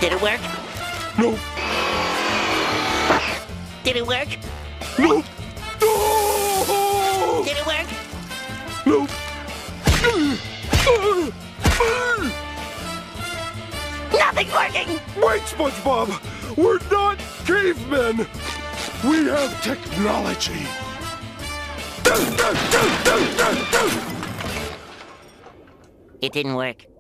Did it work? Nope. Did it work? Nope. Oh! Did it work? Nope. Nothing's working! Wait, SpongeBob! We're not cavemen! We have technology! It didn't work.